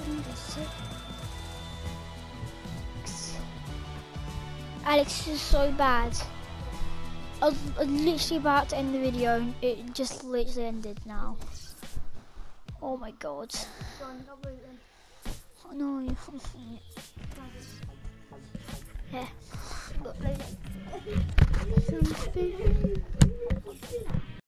Alex is so bad. I was literally about to end the video and it just literally ended now. Oh my god. No. Yeah.